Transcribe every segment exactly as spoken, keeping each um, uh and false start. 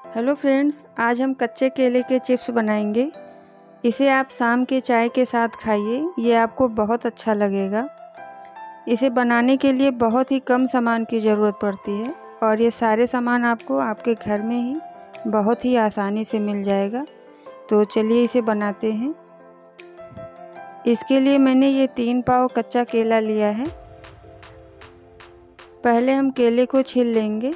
Hello friends, आज हम कच्चे केले के चिप्स बनाएंगे। इसे आप शाम के चाय के साथ खाइए, ये आपको बहुत अच्छा लगेगा। इसे बनाने के लिए बहुत ही कम सामान की ज़रूरत पड़ती है और ये सारे सामान आपको आपके घर में ही बहुत ही आसानी से मिल जाएगा। तो चलिए इसे बनाते हैं। इसके लिए मैंने ये तीन पाव कच्चा केला लिया है। पहले हम केले को छील लेंगे।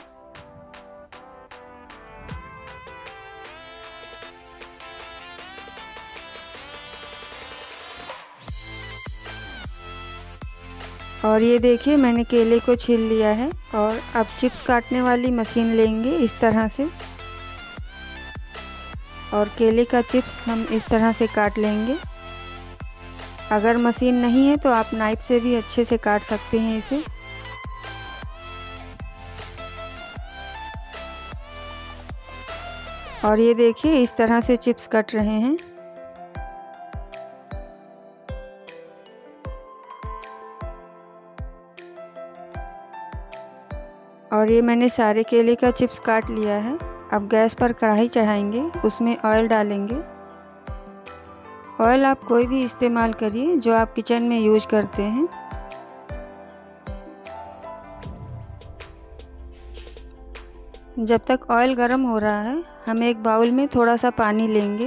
और ये देखिए मैंने केले को छील लिया है। और अब चिप्स काटने वाली मशीन लेंगे इस तरह से, और केले का चिप्स हम इस तरह से काट लेंगे। अगर मशीन नहीं है तो आप नाइफ से भी अच्छे से काट सकते हैं इसे। और ये देखिए इस तरह से चिप्स कट रहे हैं। और ये मैंने सारे केले का चिप्स काट लिया है। अब गैस पर कढ़ाई चढ़ाएंगे, उसमें ऑयल डालेंगे। ऑयल आप कोई भी इस्तेमाल करिए जो आप किचन में यूज करते हैं। जब तक ऑयल गर्म हो रहा है, हम एक बाउल में थोड़ा सा पानी लेंगे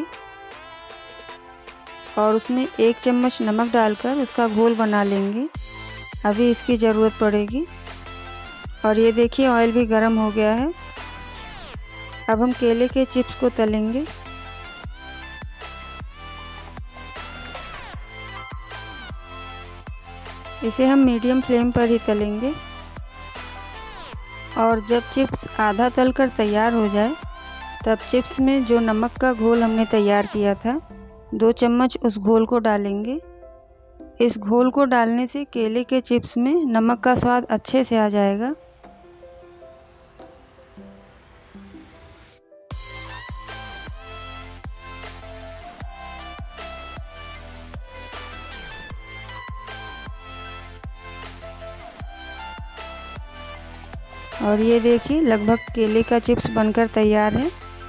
और उसमें एक चम्मच नमक डालकर उसका घोल बना लेंगे। अभी इसकी ज़रूरत पड़ेगी। और ये देखिए ऑयल भी गर्म हो गया है। अब हम केले के चिप्स को तलेंगे। इसे हम मीडियम फ्लेम पर ही तलेंगे। और जब चिप्स आधा तलकर तैयार हो जाए, तब चिप्स में जो नमक का घोल हमने तैयार किया था, दो चम्मच उस घोल को डालेंगे। इस घोल को डालने से केले के चिप्स में नमक का स्वाद अच्छे से आ जाएगा। और ये देखिए लगभग केले का चिप्स बनकर तैयार है।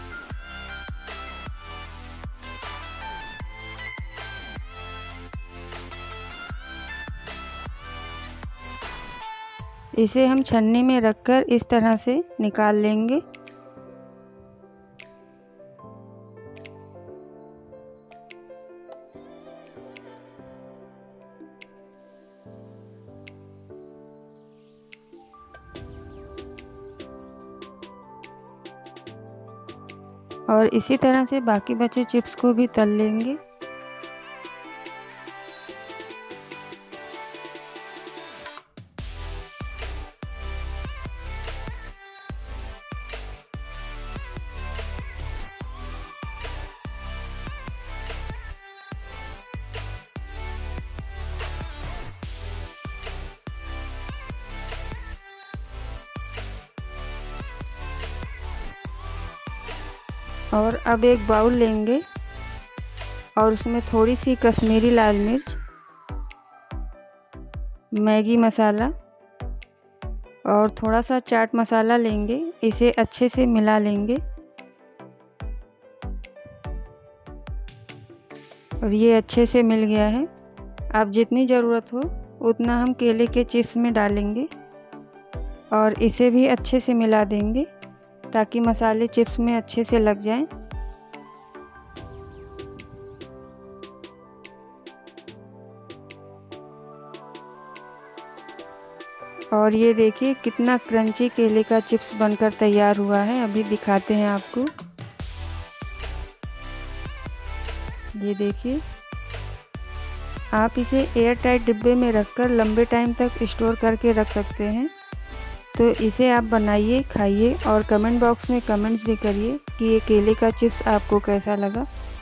इसे हम छन्नी में रखकर इस तरह से निकाल लेंगे। और इसी तरह से बाकी बचे चिप्स को भी तल लेंगे। और अब एक बाउल लेंगे और उसमें थोड़ी सी कश्मीरी लाल मिर्च, मैगी मसाला और थोड़ा सा चाट मसाला लेंगे। इसे अच्छे से मिला लेंगे। और ये अच्छे से मिल गया है। अब जितनी ज़रूरत हो उतना हम केले के चिप्स में डालेंगे और इसे भी अच्छे से मिला देंगे ताकि मसाले चिप्स में अच्छे से लग जाएं। और ये देखिए कितना क्रंची केले का चिप्स बनकर तैयार हुआ है। अभी दिखाते हैं आपको। ये देखिए, आप इसे एयर टाइट डिब्बे में रखकर लंबे टाइम तक स्टोर करके रख सकते हैं। तो इसे आप बनाइए, खाइए और कमेंट बॉक्स में कमेंट्स भी करिए कि ये केले का चिप्स आपको कैसा लगा।